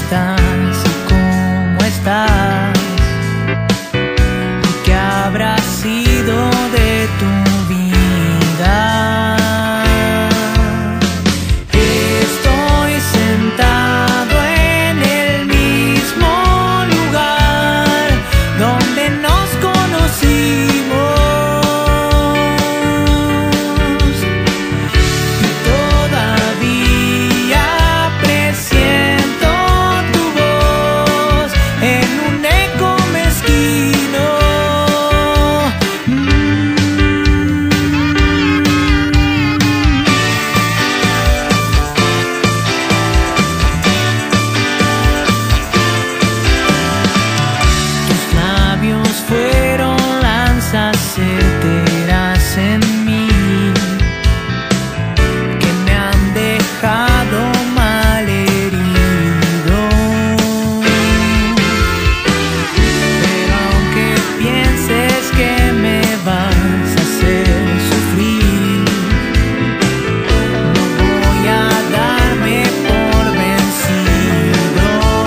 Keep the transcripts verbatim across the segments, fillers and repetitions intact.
estás y cómo estás? ¿Y qué habrá sido de tu vida? Estoy sentado en el mismo lugar donde nos conocimos. Fueron lanzas certeras en mí que me han dejado mal herido. Pero aunque pienses que me vas a hacer sufrir, no voy a darme por vencido.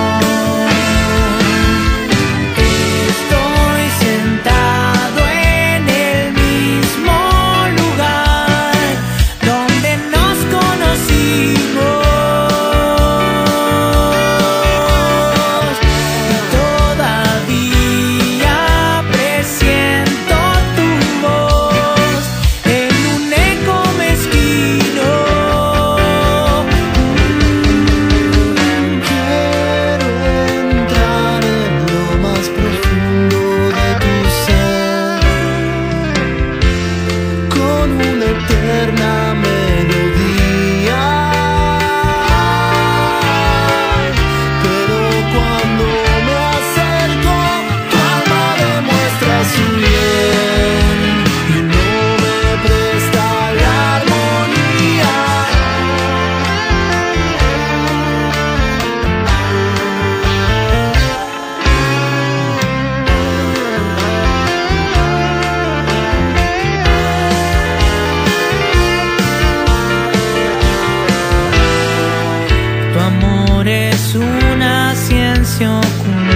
Sentado en el mismo lugar donde nos conocimos, y todavía presiento tu voz en un eco mezquino. Quiero entrar en lo más profundo de tu ser con una eterna melodía, pero cuando me acerco tu alma demuestra su bien y no me presta la armonía. Tu amor es una ciencia oculta